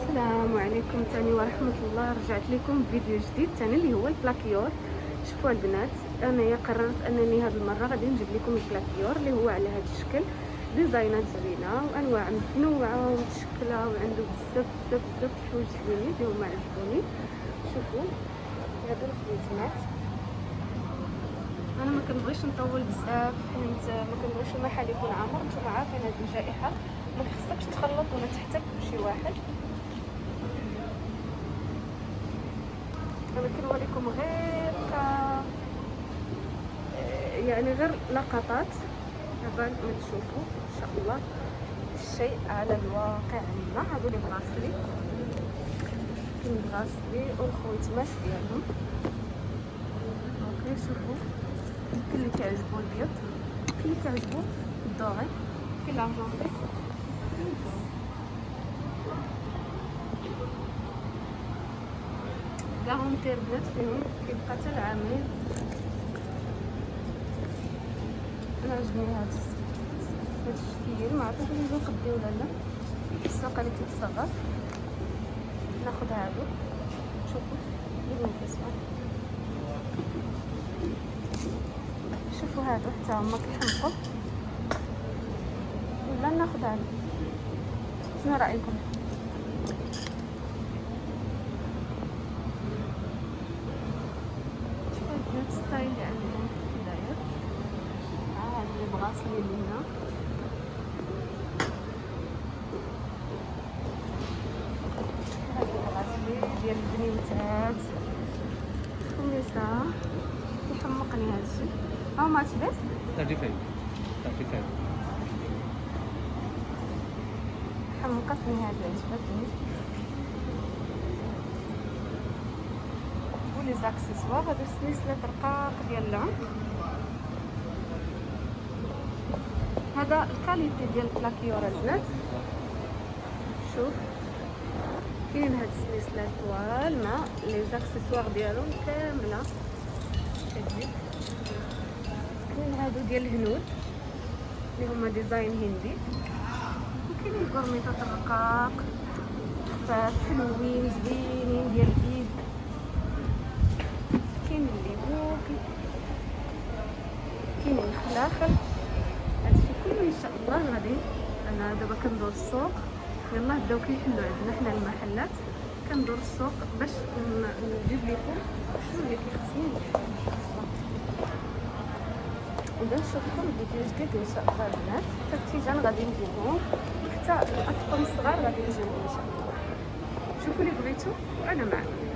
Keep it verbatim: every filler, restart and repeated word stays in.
السلام عليكم ثاني ورحمه الله. رجعت لكم فيديو جديد ثاني اللي هو البلاكيور. شوفوا البنات، انايا قررت انني هذه المره غادي نجيب لكم البلاكيور اللي هو على هذا الشكل، ديزاينات زوينه وانواع متنوعه ومتشكله، وعنده بزاف بزاف بزاف الحوايج زوينين اللي هما عجبوني. شوفوا هذا الخويتات، انا ما كنبغيش نطول بزاف حيت ما كنبغيش المحل يكون عامر. نتوما عارفين هذه الجائحه ما خصكش تخلط ولا تحتك بشي واحد. انا كنوريكم غير ك يعني غير لقطات قبل ما تشوفوا ان شاء الله الشيء على الواقع. عندنا هادو لي بلاصتي كاين بلاصتي والخويتمات ديالهم. اوكي شوفوا، كاين اللي كيعجبو البيض، كاين اللي كيعجبو الدوغي، كاين لارجونتي، كاعهم تيربنات فيهم كيبقى حتى العامين. انا عجبني هاد هاد الشكل، ما عرفتش واش يجيو قدي ولا لا. الساقه اللي كتصغر ناخذ هادو. شوفوا اللون الاسود، شوفوا هادو حتى هما كيحمقوا. ولا ناخذ هادو، شنو رايكم؟ شوفوا الستايل اللي عندهم كي داير. ها هاد لي بغاصلي اللي هنا، هاد البغاصلي ديال البنيوتات والنساء. كيحمقني هادشي. هاو ماتش بس ثلاثين وخمسين ثلاثين وخمسين حمقتني هذه، عجبتني. ولي زاكسيسوار هادو السلسلات رقاق ديال اللون. هذا الكاليتي ديال البلاكيور البنات. شوف كاين هاد السلسلات طوال مع لي زاكسيسوار ديالهم كامله. كتجي كاين هادو ديال الهنود اللي هما ديزاين هندي، وكاين الكورميطات الرقاق خفاف حلوين زوينين ديال الايد. كاين الليبو، كاين الخلاخل. هادشي كله ان شاء الله غادي انا دابا كندور السوق. يلا بداو كيحلوا عندنا حنا المحلات، كندور السوق باش نجيب لكم شنو اللي كيخصني ان شاء الله. اذا نشوفكم فيديو جديد ان شاء الله البنات. حتى التيجان غادي نجيبهم، حتى الاطفال الصغار غادي نجيبهم ان شاء الله. شوفوا اللي بغيتو وانا معكم.